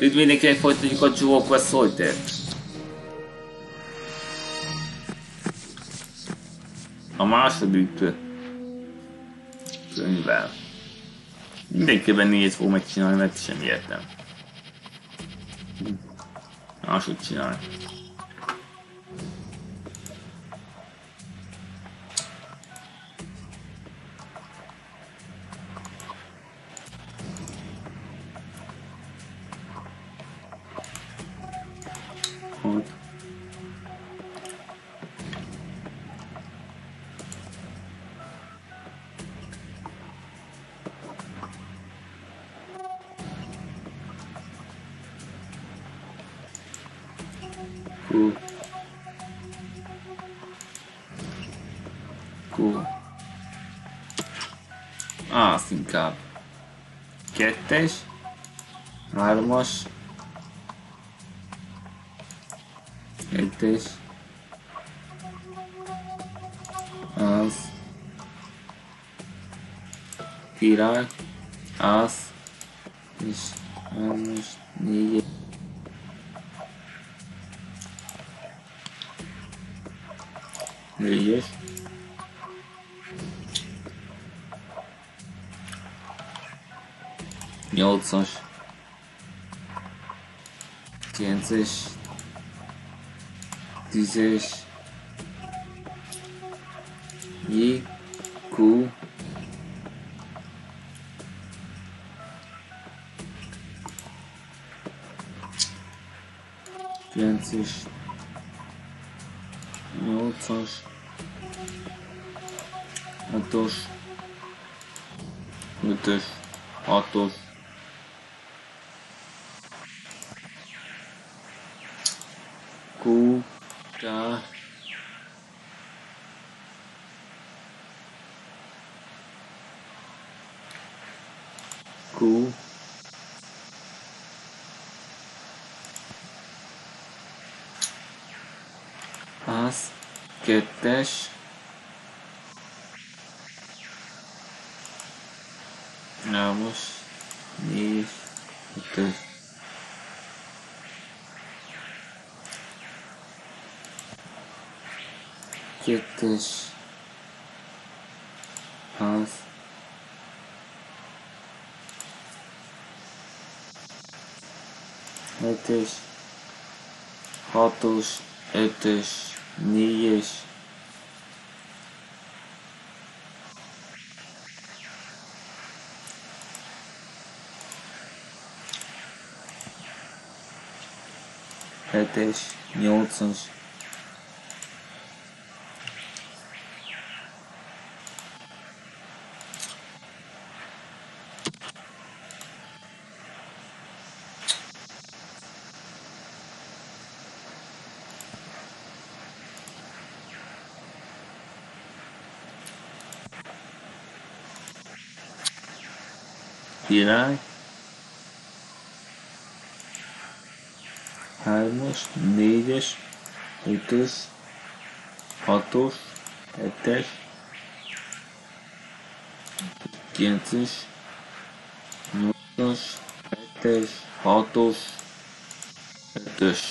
Itt mindenkinek folytatjuk a Jewel Quest Solitaire-t. A második könyvvel. Mindenképpen 4 fog megcsinálni, mert semmi értem. Máshogy csinálni. Cool. Azt inkább. 2-es, 3-as, 1-es, az, király, az, és 3-as, 4-es. Négyes. Nyolcas. 9-es. 10-es. J. Q. 9-es. 8-as. 5-ös. 5-ös. 6-os. Q. K. Q. Az. 2-es. 3-as. 4-es. 5-ös. 2-es. Az. 7-es. 6-os. 5-ös. 4-es. 7-es, 8-as. Király. 3-as, 4-es, 5-ös, 6-os, 7-es, 9-es, 8-as, 7-es, 6-os, 5-ös.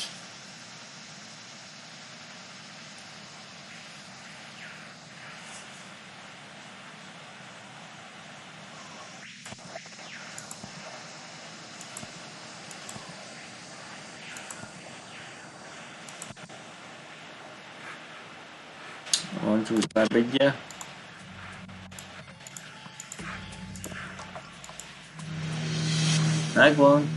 Van csúsztább egyel. Megvan.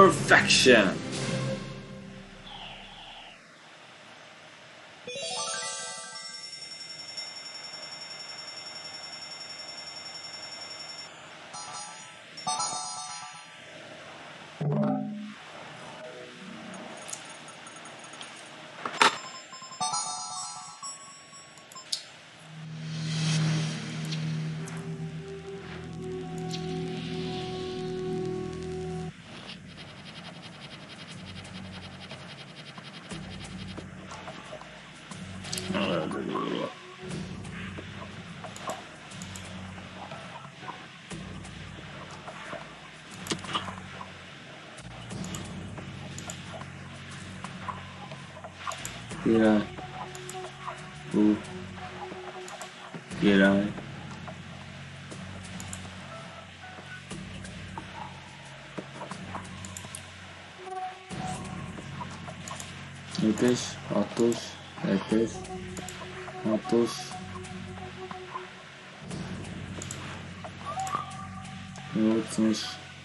Perfection! Király. Király. Ötös, hatos, hetes, hatos, nyolcas,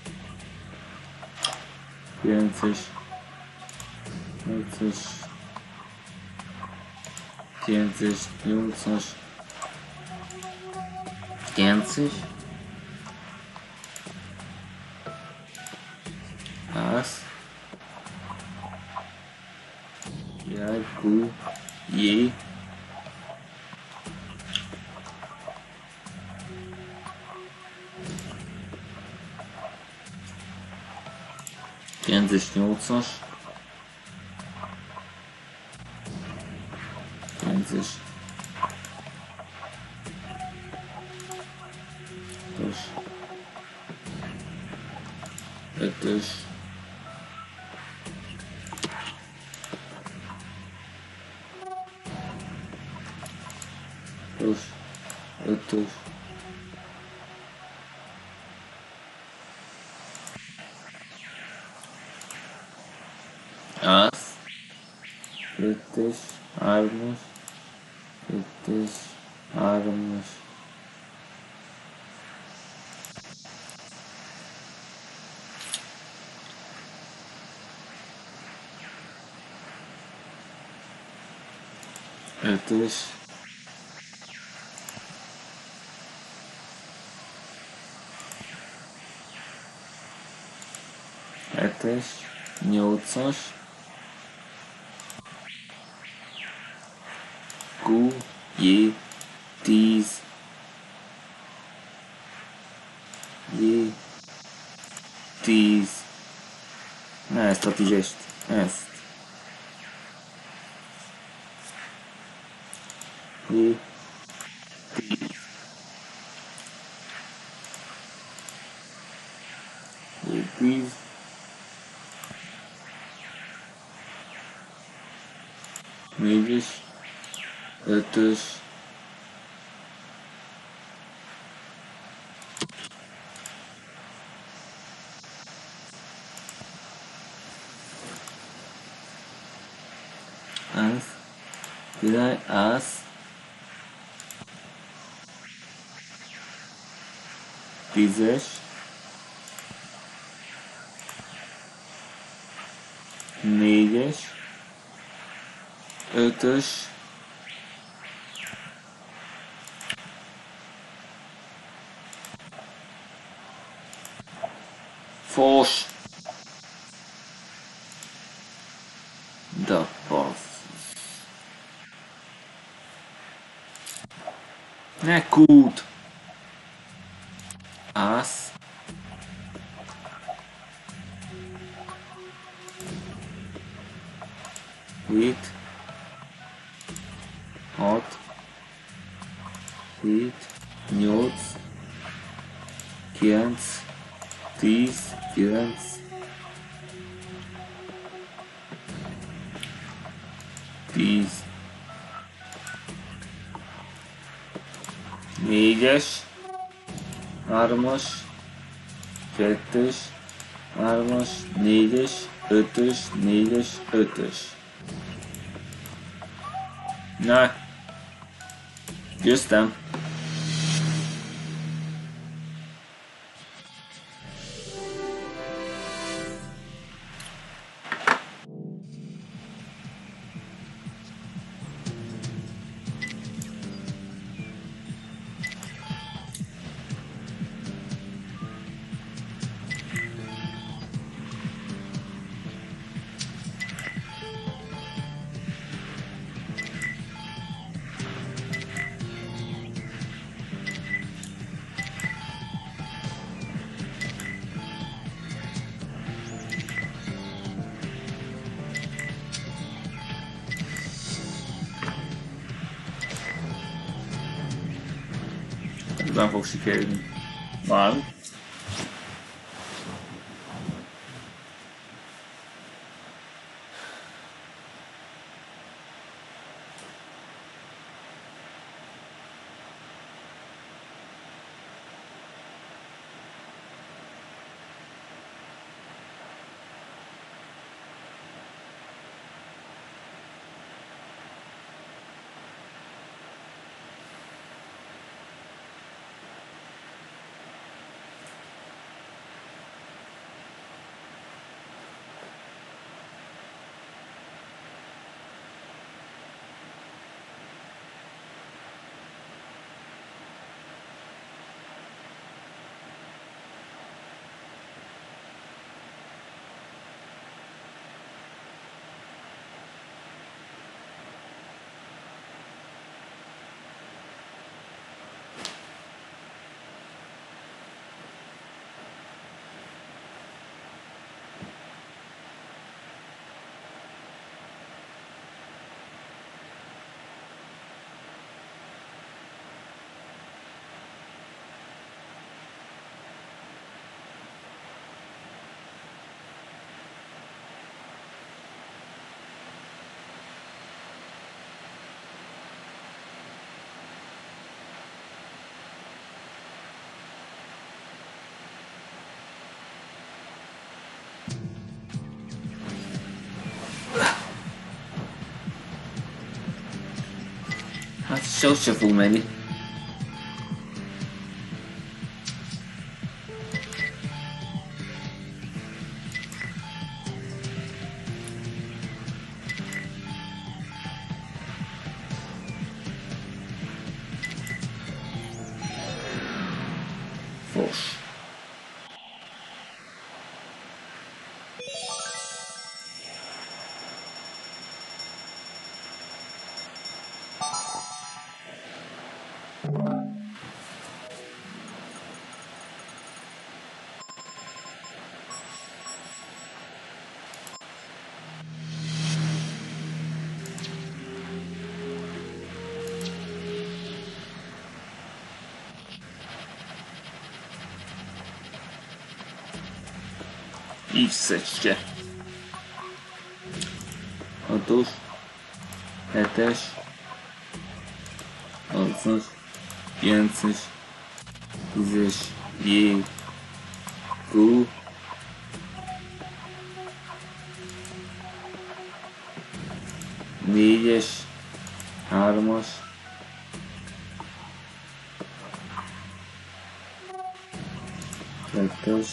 kilences, nyolcas, kilences, nyolcas, kilences, ász, király, kú, jé, kilences, nyolcas, kilences, ötös, ötös, ász, ötös, hármas, ötös, hármas, ötös, hetes, nyolcas, kú, jé, 10, jé, 10, na ezt a tízest, ezt, jé, 10, jé, 10, négyes, ötös, ász, király, ász, 10-es, négyes, ötös, fos, da basszus. Ne kút! Ász. Hét. 6. 7. 8. 9. 10. 9. 10. 4-es, 3-as, 2-es, 3-as, 4-es, 5-ös, 4-es, 5-ös. Na, győztem. nem fog sikerülni. Már. Hát sose fog menni. Fos. X-ecske. 6-os, 7-es, 8-as, 9-es, 10-es, J, Q, négyes, 3-as, 2-es,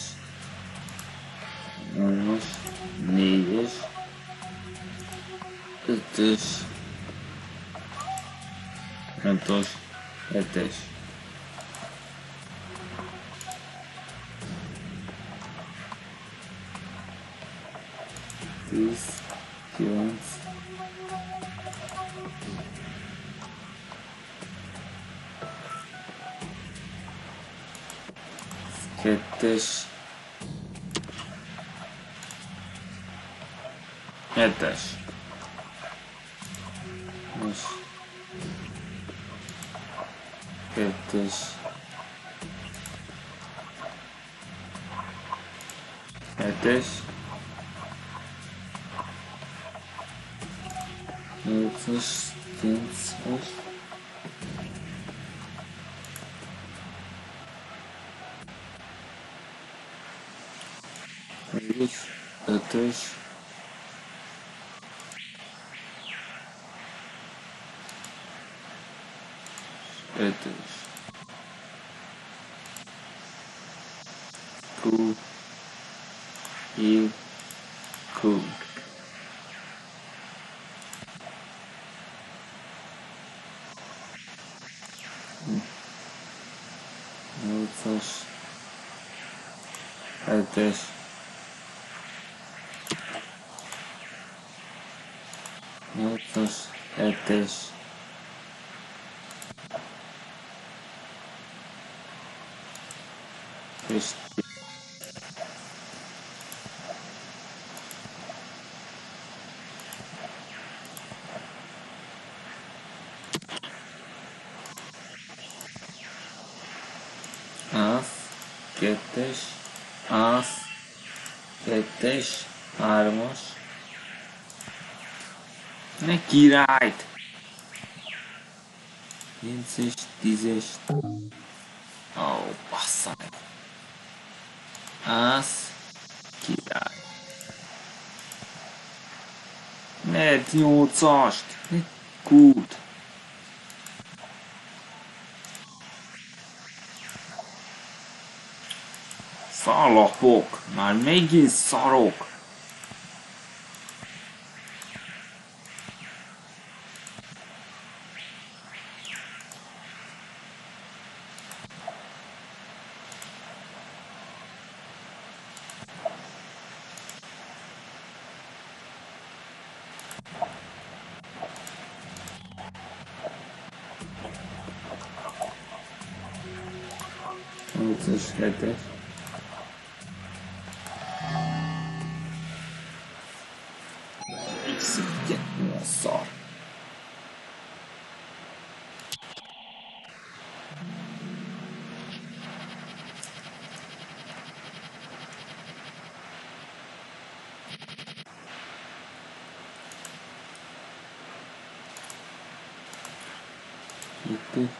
3-as, 4-es, 5-ös, 6-os, 7-es. Tíz, 9, 2-es, 7-es. Most 2-es, 7-es, 8-as, 9-as, 5-ös, 5-ös, Q, I, Q. 8-as, 7-es, 8-as, 7-es, és kettes, ász, kettes, hármas. Ne királyt! 9-es, 10-es. Ó, bassza meg. Ász, király. Ne 8-ast! Ne kút! Szalapok! Már megint szarok! Nyolcas, hetes. X-et, mi a szar? Itt.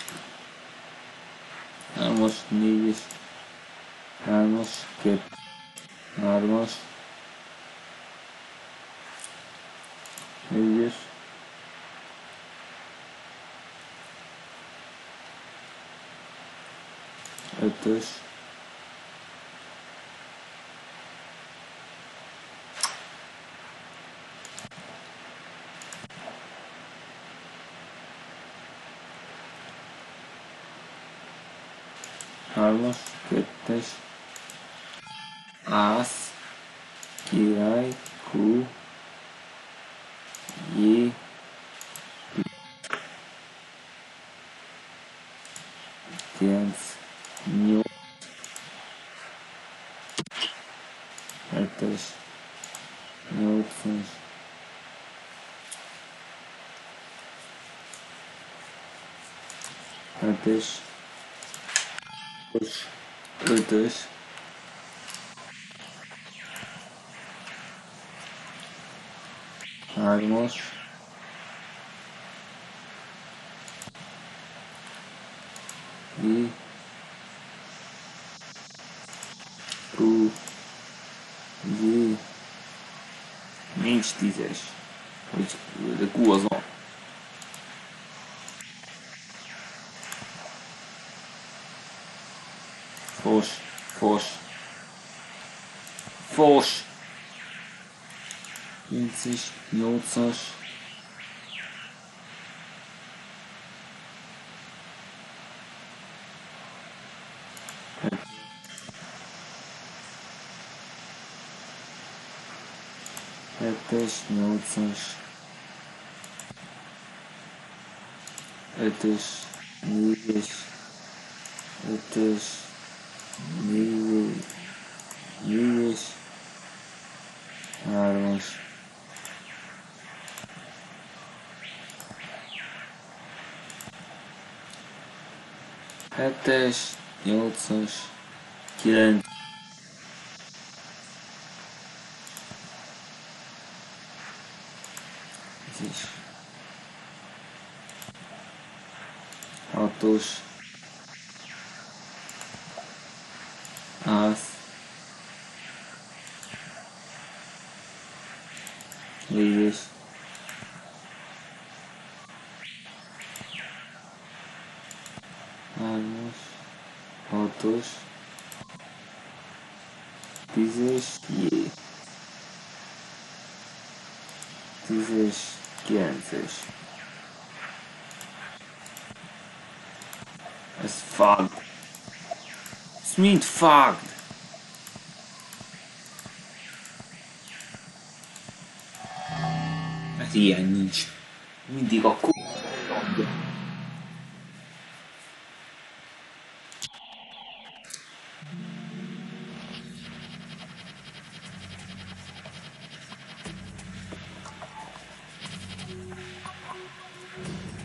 Hármas, négyes, hármas, kettő, hármas, négyes, ötös, hármas, kettes, ász, király, Q, J, 9, 8, 7-es, 8-as, 7-es, 5-ös, 3-as, I, Q, J, nincs 10-es, de Q az van. Fos, fos, fos, 9-es, 8-as, hetes, 8-as, 5-ös, 4-es, 5-ös, 4-es, 3-as, 7-es, 8-as, 9-es, 6-os, ász, négyes, hármas, 6-os, 10-es, J, 10-es, 9-es. Ez fucked. Ez mind fucked. Hát ilyen nincs. Mindig a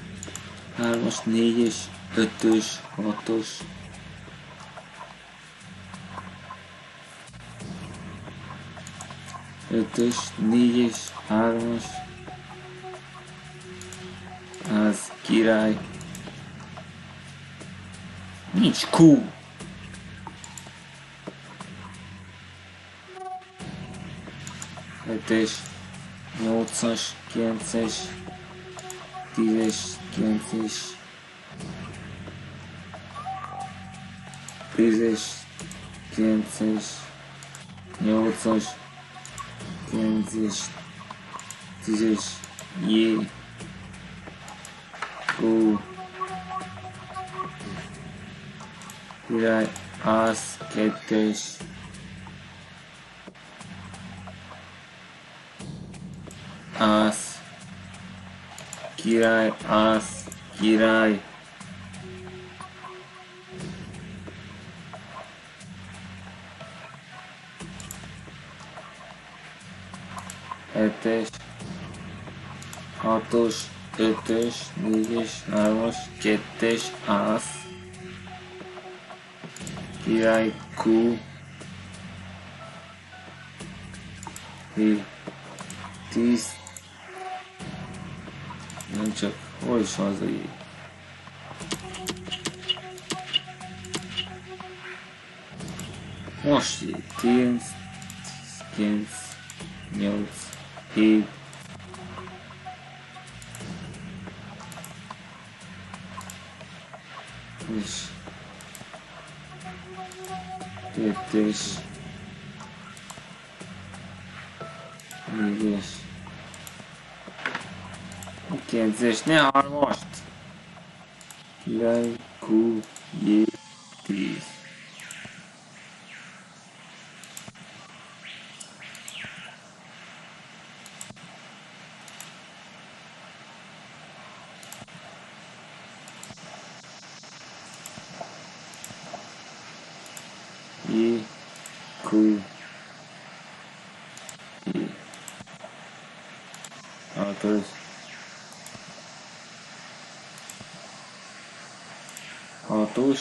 hármas, négyes, ötös, hatos, 5-ös, 4-es, 3-as. Az király. Nincs Q. 7-es, 8-as, 9-es, 10-es, 9-es, 10-es, 9-es, 8-as, 9-es, 10-es, J, Q, király, az, 2-es, az, király, az, király. Hetes, 6-os, 5-ös, 4-es, 3-as, 2-es, az, király, Q, 10, nem csak, hol is van az a J? Most J, 10, 9, 8, 7, és 2-es, 4-es, 9-es, ne hall most! Király, Q, J, 10. J, Q, J. 6-os, 6-os,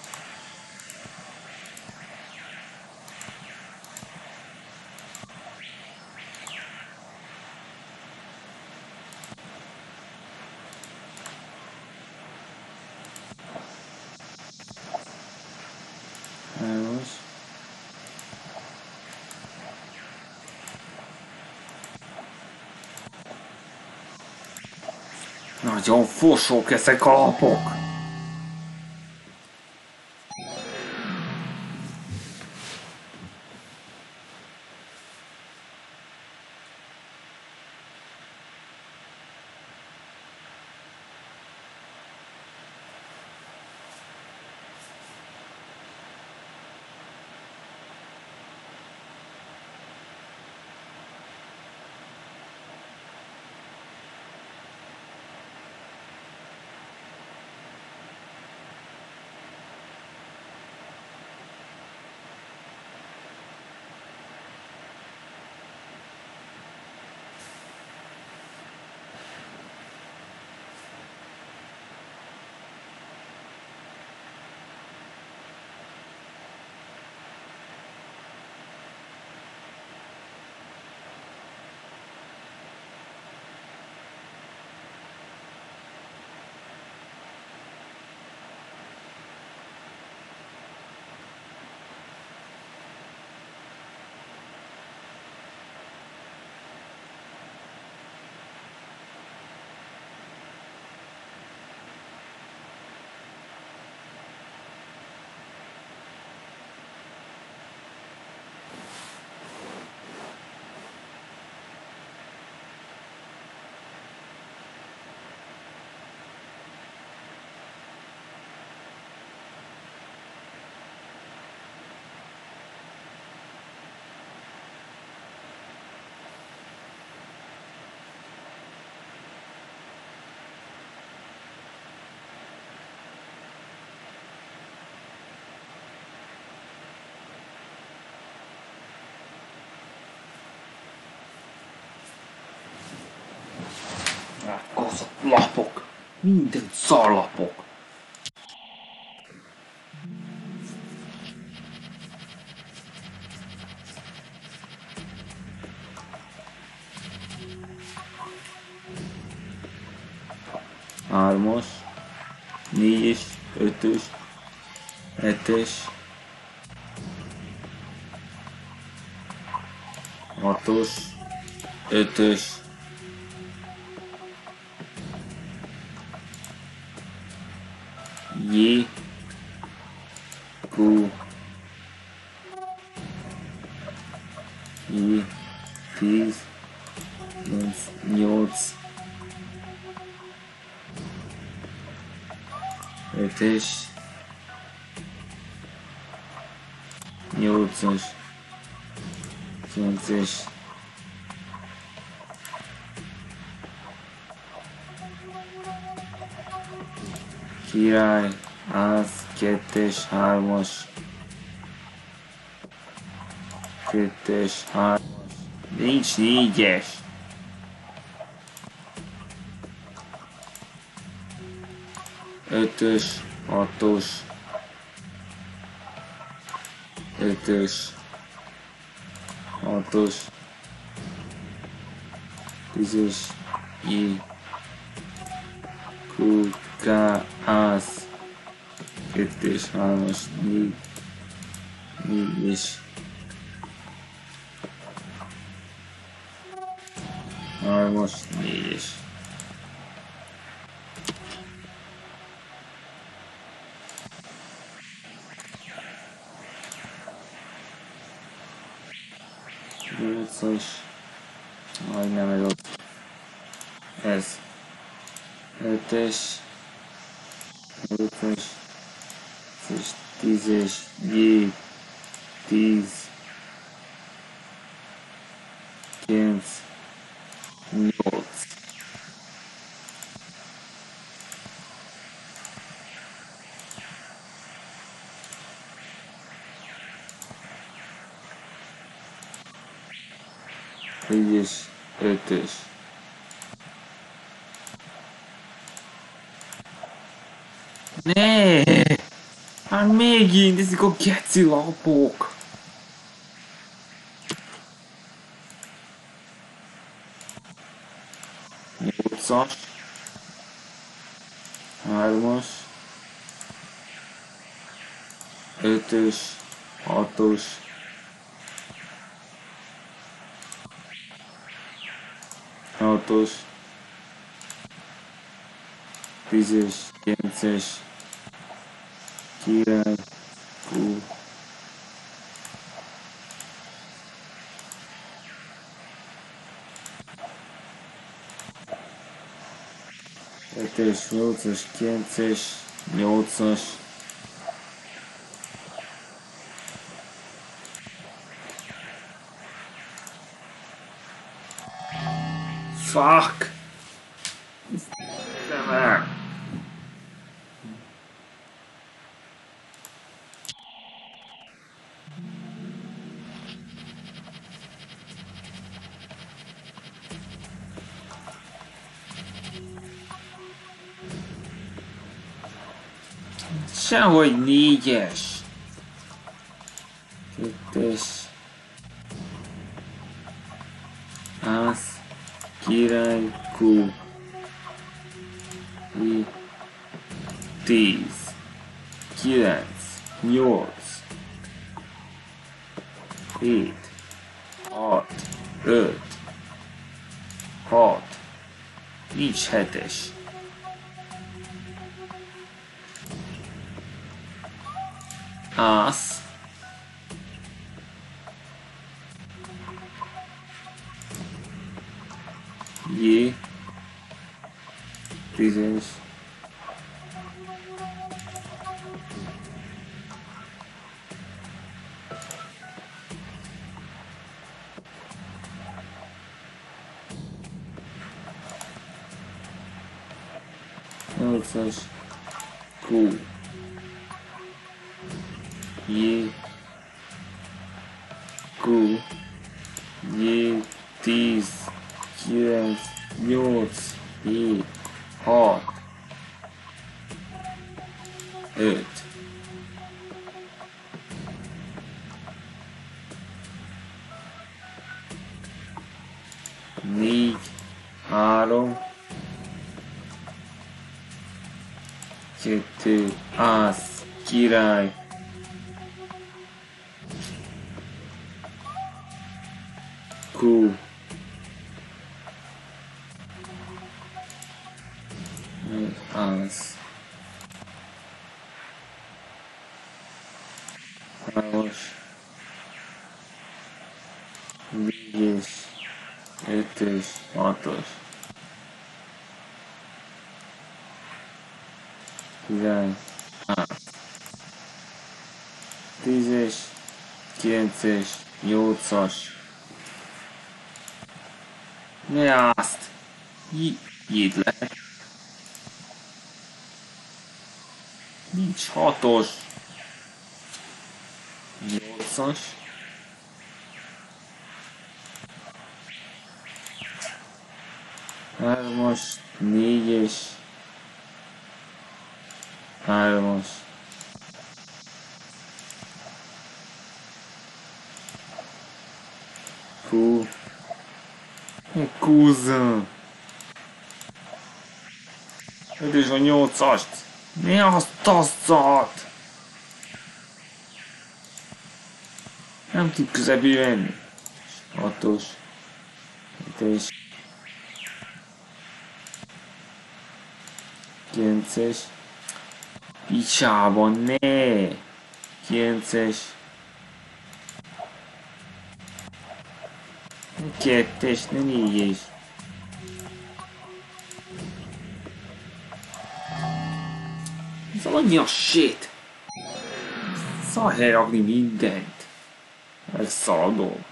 hármas, nagyon fosók ezek a lapok. Azok lapok, minden szarlapok. 3-as, 4-es, 5-ös, 7-es, 6-os, 5-ös, J, Q, J, 10, 8, 7-es, 8-as, 9-es, király, ász, 2-es, 3-as, 2-es, 3-as, nincs 4-es. 5-ös, 6-os, 5-ös, 6-os, 10-es, J, Q, K, ász, 2-es, 3-as, 4-es, 3-as, 4-es. Nyolcas, majdnem ez ott. Ez. 5-es, 8-as, 10-es, J, 10, 9, 8. Négyes, 5-ös. Ne! Hát megint ezek a geci lapok! 8-as, 3-as, 5-ös, 6-os, 6-os, 10-es, 9-es, király, Q, 7-es, 8-as, 9-es, 8-as, fuck! Istenem! Sehogy 4-es! 2-es, ász, király, Q, I, 10, 9, 8, 7, 6, 5, 6, nincs 7-es. Ász, J, 10-es, 8-as, Q, J, Q, J, 10, 9, 8, 7, 6, 5. Négy, 3, kettő, ász, király. Kú. Ász. Hármas. Négyes. Ötös. Hatos. Király. Ász. Tízes. Kilences. Nyolcas. Ne azt! Így lehet. Nincs hatos. Nyolcas. Hármas. Négyes. Hármas. Hú. Kúzza. Ötös a nyolcast. Mi azt a szart? Nem tud közepé venni. Hatos. Hetes. Kilences. Picsában ne. Kilences. Kettes, ne négyes. Ez annyi a shit. Szar helyrakni mindent. Ez szaladó.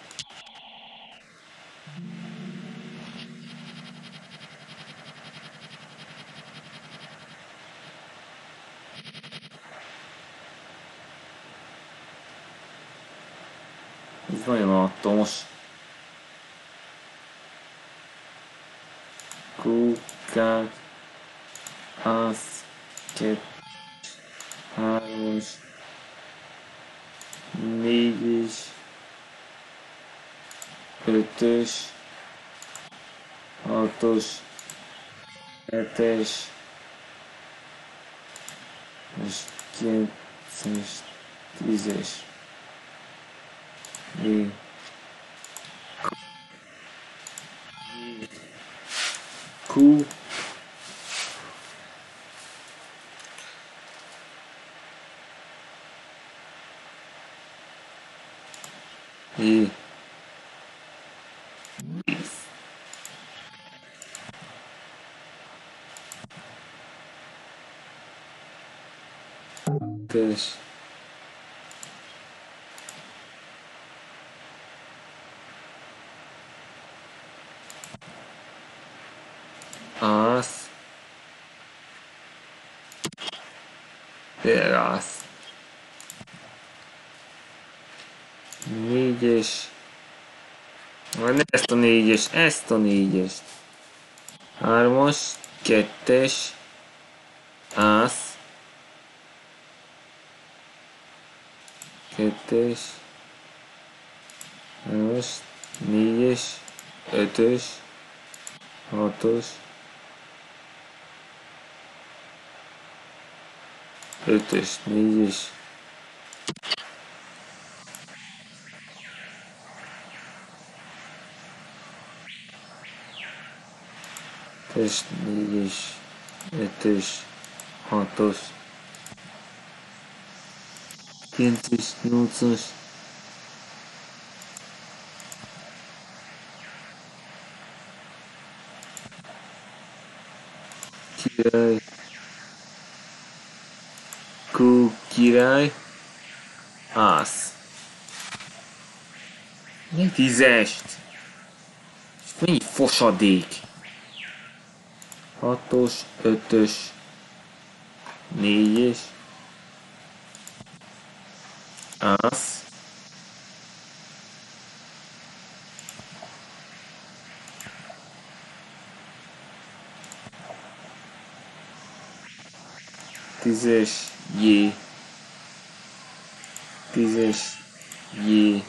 Ez nagyon alattomos. Kukák. Ász. Kettő. Hármas. Négyes. Ötös. Hatos. Hetes. És kilences. Tízes. Q. E. Test. Ász. Rász. Négyes. Majd ezt a négyes, ezt a négyest. Hármas, kettes, ász. Kettes. Hármas, négyes, ötös, hatos. Ötös, négyes. Ötös, négyes, ötös, hatos. Kilences, nyolcas. Király. Kú, király. Ász. Mi tízest? Mennyi fosadék? Hatos, ötös, négyes. Ász. Tízes, jé. Tízes, jé.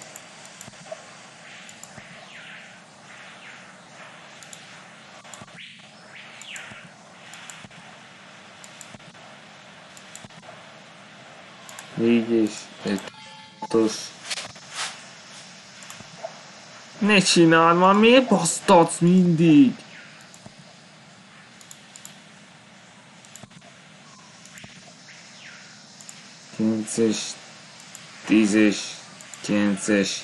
Így is. 5-ös. Ne csináld már, miért basztatsz mindig? 9-es, 10-es, 9-es.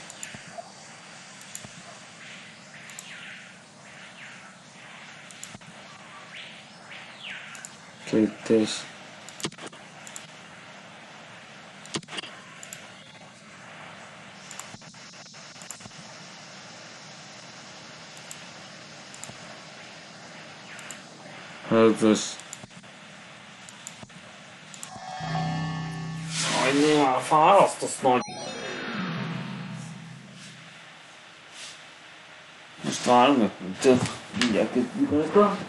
2-es. 5-ös. Aj, már fárasztasz nagy. Most várunk, több. Mindjárt kezdjük rajta.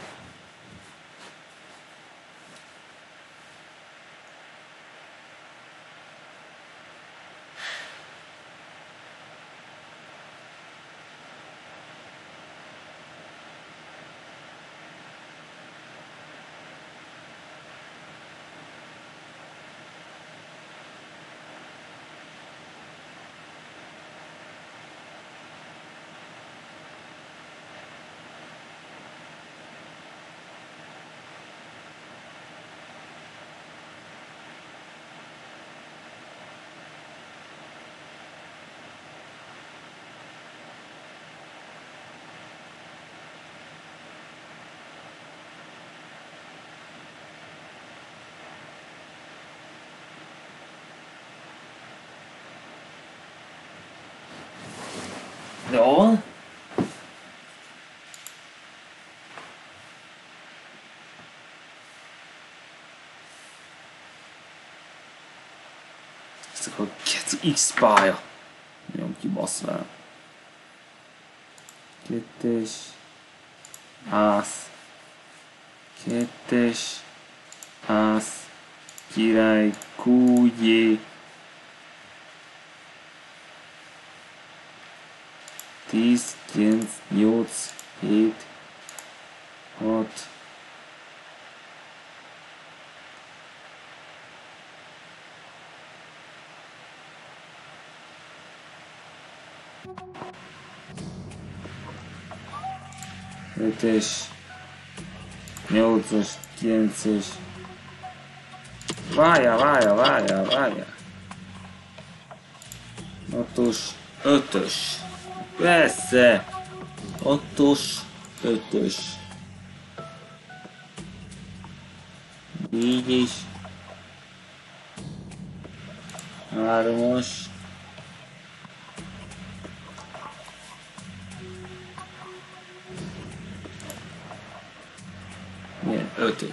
Jó. Ez a kettő X-pálya. Nyom ki bassz vele. 2-es. Ász. 2-es. Ász. Király. Kúgyé. 10, 9, 8, 7, 6. Ötös, 8-as, 9-es. Várjál. 6-os, 5-ös. Persze! 6-os, 5-ös. 4-es. 3-as. Milyen? 5-ös.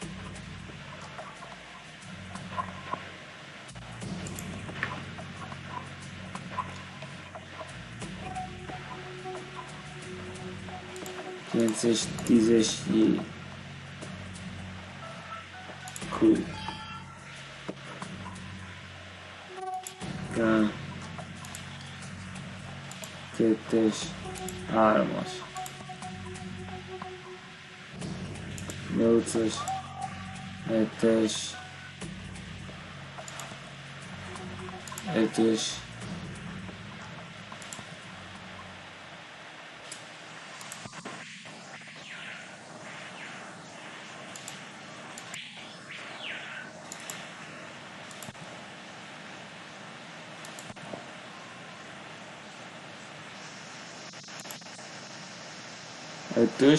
Kilences, 10-es, J. Q. K. 2-es, 3-as. 8-as, 7-es, 5-ös. Ötös,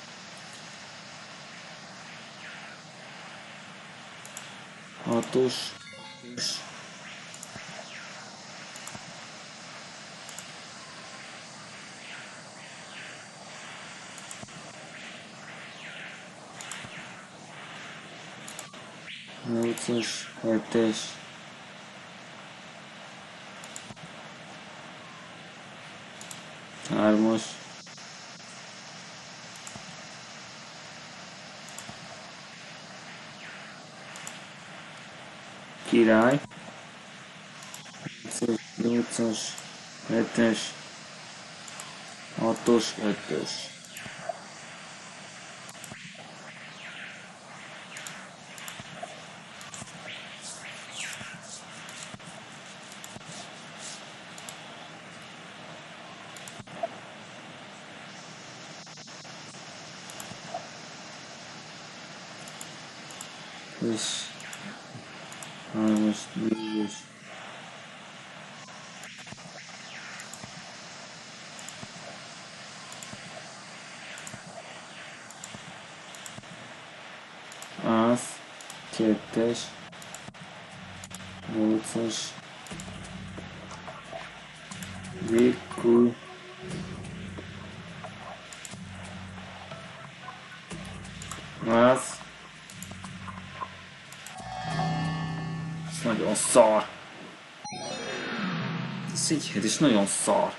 6-os, 8-as, 7-es, 3-as, király, 8-as, 7-es, 6-os, 5-ös. És 3-as, 4-es. Az, 2-es, 8-as, végül, az, ez nagyon szar. Ez így, ez nagyon szar.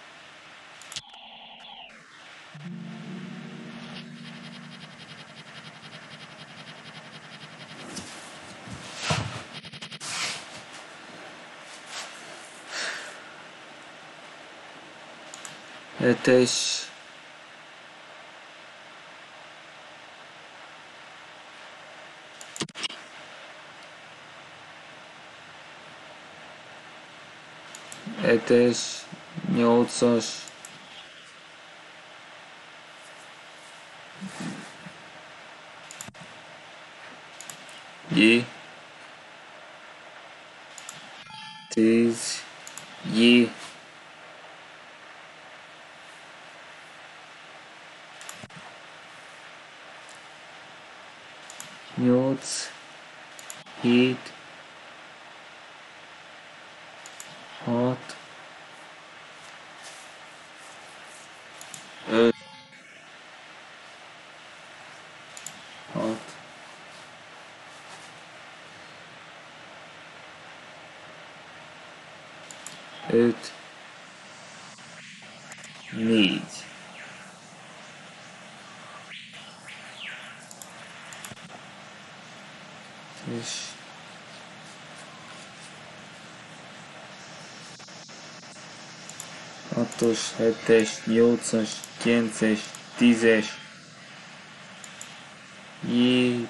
Hetes. Hetes, 8-as. J. 10. J. 8, 7, 6, 5, 6, 5, 4. És 6-os, 7-es, 8-as, 9-es, 10-es. J,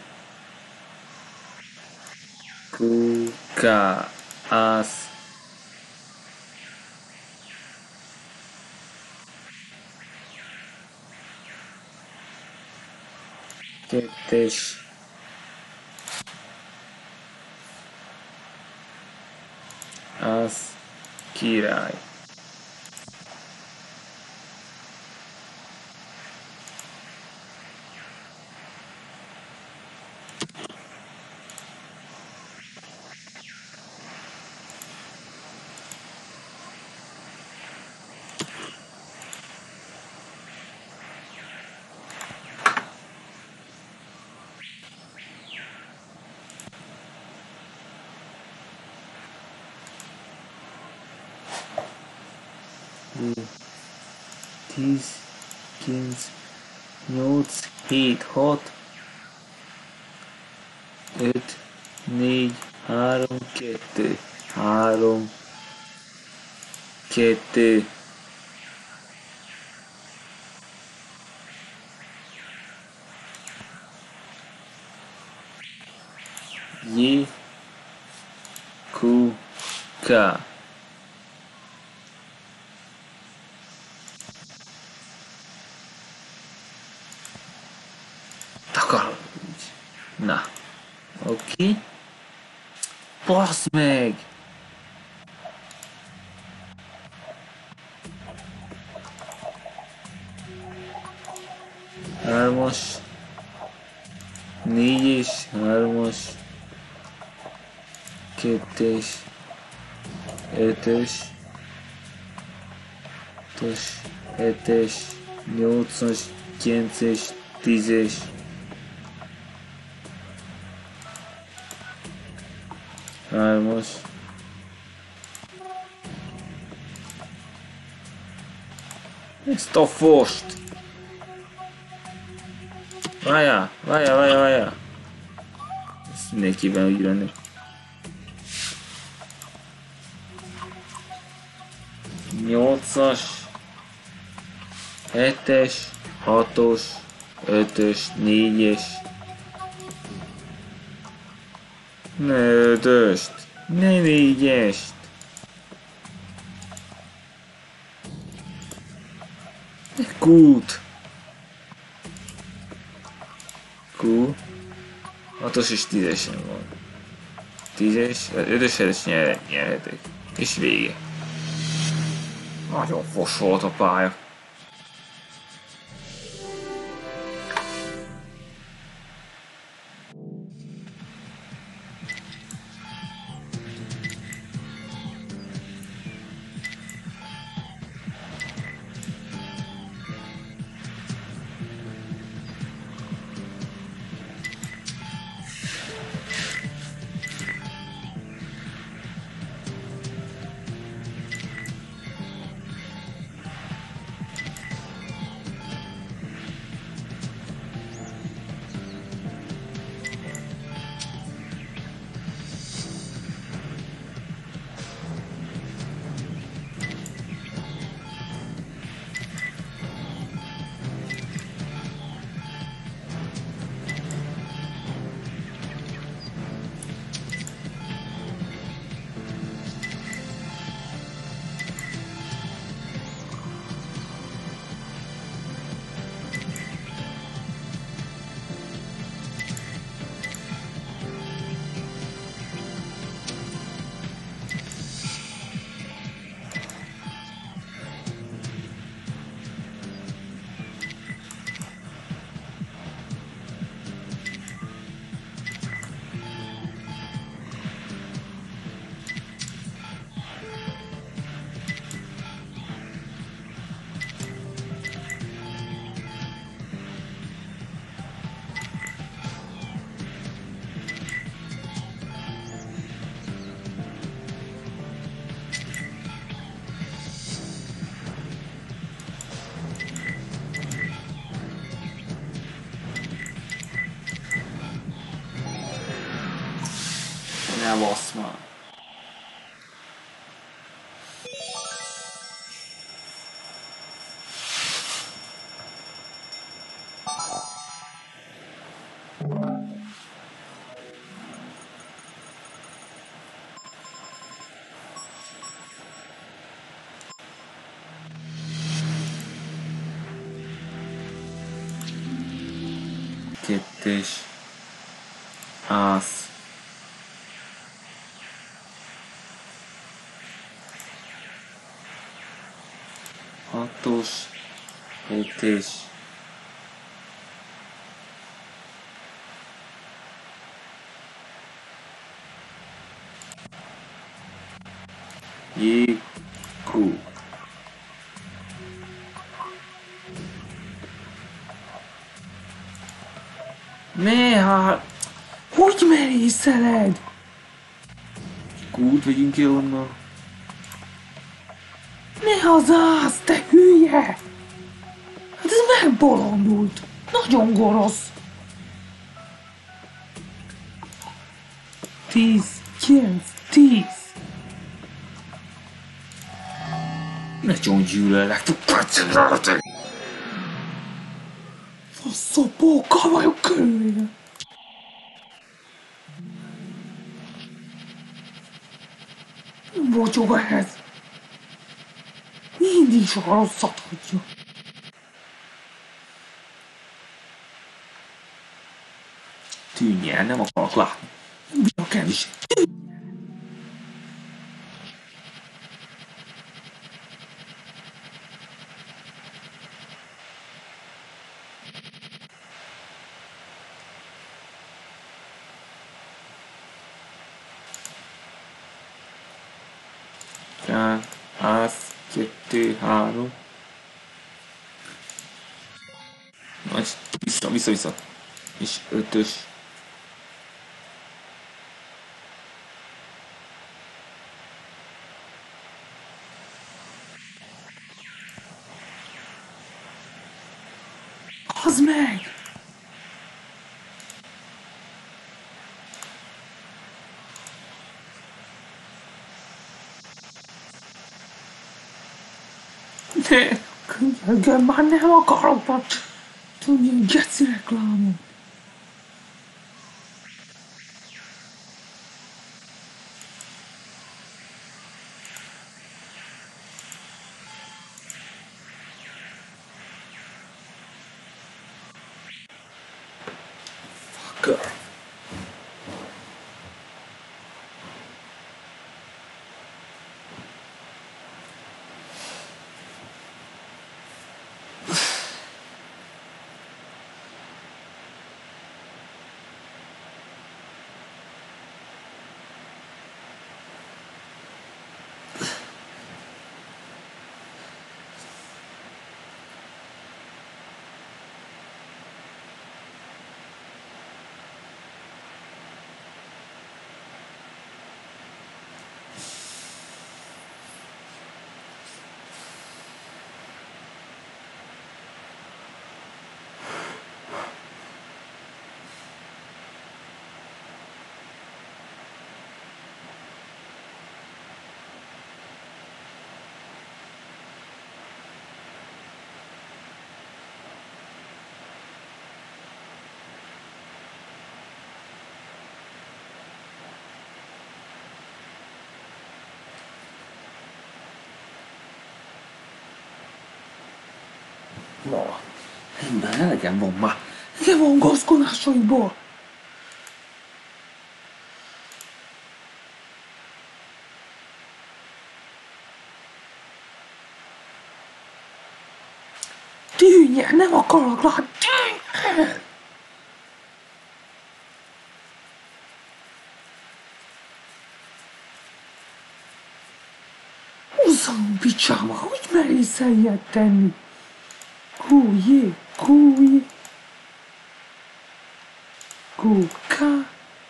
Q, K, Az. Kettes. Az király. Tíz, 9, 8, 7, 6, 5, 4, 3, 2, 3, 2. J, Q, K. Takarodj! Na, oké. Basz meg! Hármas, 4-es, 3-as, 2-es, 5-ös, 6-os, 7-es, 8-as, 9-es, 10-es. Hármas. Ezt a fost! Várjál! Ezt mindenképpen úgy venni. 8-as, 7-es, 6-os, 5-ös, 4-es. Ne 5-öst, ne 4-est. Q-t. Q, 6-os és 10-esen van. 10-es, 5-ös nyerhetek. És vége. Nagyon fos volt a pálya. Ne basz már. Kettes. Ász. Hatos. Hetes. Jékú. Ne, hát... Hogy merészeled? Kút, vegyünk ki onnan. Ne hazász, te hülye! Hát ez megbolondult. Nagyon gonosz. 10, 9, 10. Nagyon gyűlölek, tu kacsinálati! Faszapókkal vagyok körülvéve. Bocsog ehhez. Mindig csak a rosszat hagyja. Tűnj el, nem akarok látni. Nem bírok el is. Az, 2, 3. Nagy, vissza. És 5-ös. Az meg! Ne! Könyörgöm, már nem akarok már tudni, geci reklámot. Fucker. Na, már elegem van már. Elegem van gazkonásaiból. Tűnj el, nem akarok látni. Tűnj el! Húzzam picsába, hogy merészel ilyet tenni? Kújjé, kújjé. Kúká.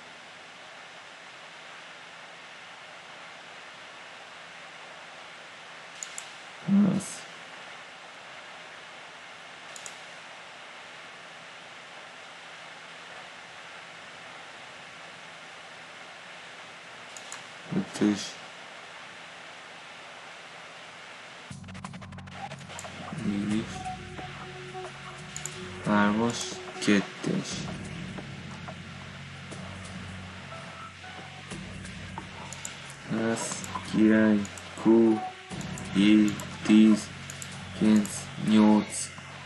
Az. Ötös. Négyes. Hármas. Kettes. Az. Király. Kú. Jé. 10. 9. 8.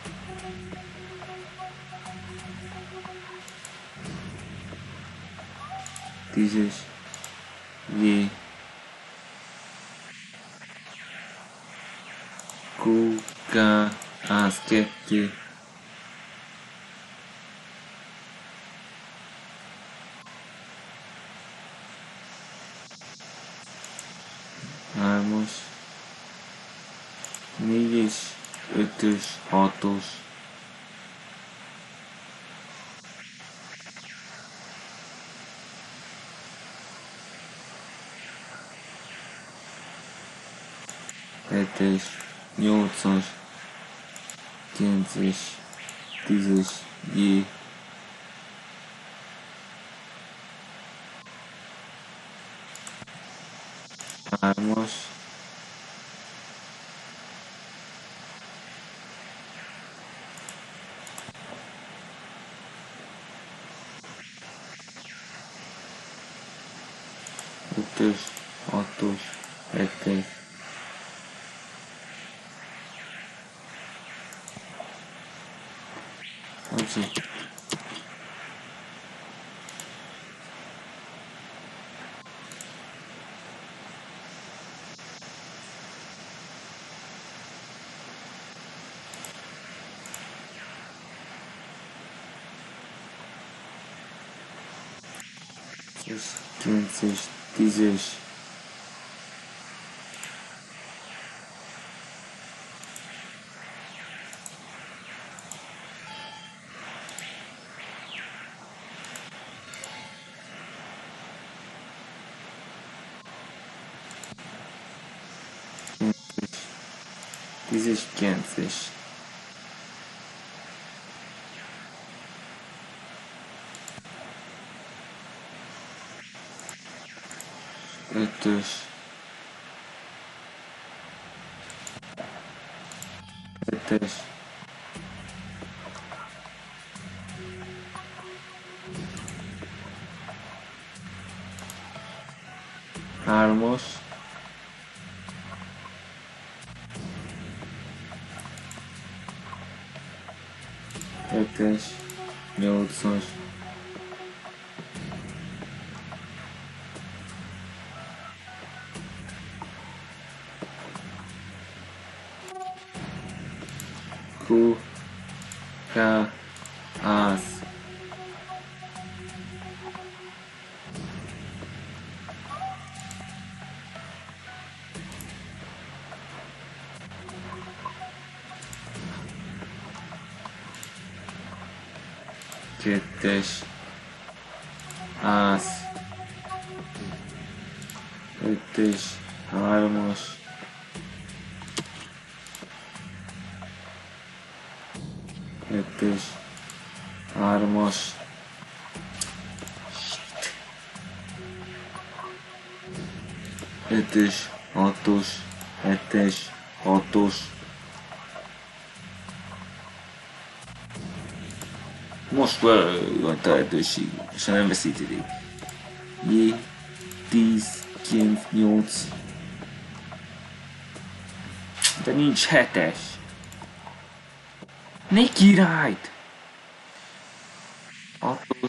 Tízes. Jé. Kú. Ká. Az. 2. Hármas. Négyes. Ötös. Hatos. Hetes. Nyolcas. Kilences. Tízes. Jé. Hármas. Ötös. Hatos. Hetes. Abszolút. Kilences. Tízes. Tízes. Kilences. Ötös. Hetes. Hármas. Hetes. Nyolcas. Kú. Ká. Az. Kettes. Az. Ötös. Hármas. Ötös. Hármas. Ötös. Hatos. Hetes. Hatos. Most van lehetőség, és ha nem veszítedik. Jé, 10, 9, 8. De nincs 7-es. Ne királyt! Hatos.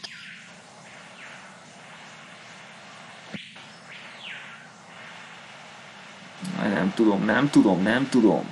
Nem tudom, nem tudom, nem tudom.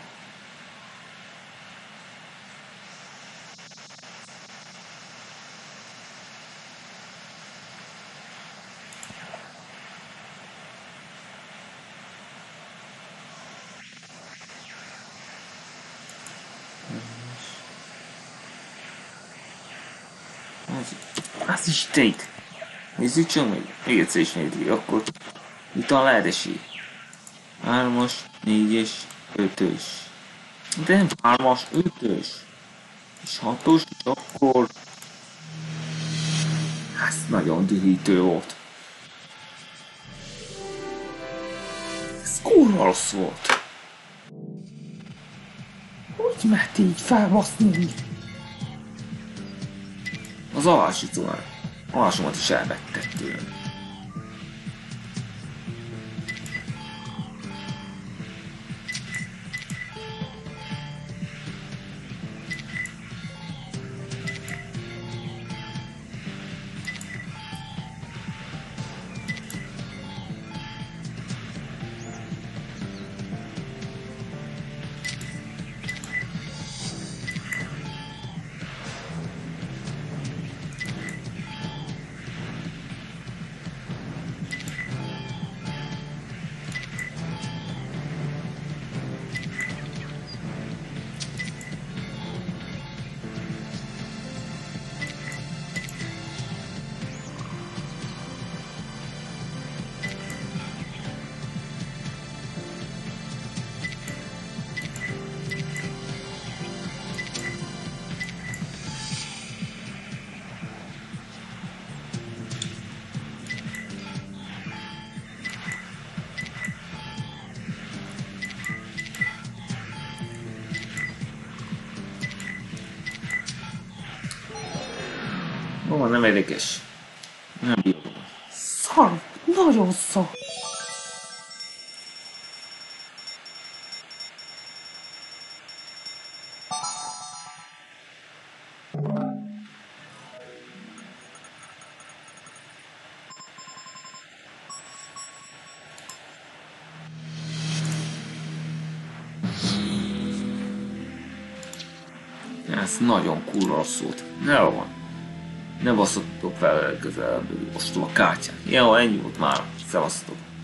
Az is tét. Nézzük csak még. Még egyszer is nézzük, akkor itt a lehet esély. 3-as, 4-es, 5-ös. De nem 3-as, 5-ös. És 6-os, és akkor... Ez nagyon dühítő volt. Ez kurva rossz volt. Hogy mert így felbaszni? Az alásomat is elvettek tőlem. Ó, nem érdekes. Nem bírom. Szar, nagyon szar. Ez nagyon kurva szólt. Jó van. Ne basszatok fel legközelebb most a kártyát. Jó, ennyi volt már. Szevasztok.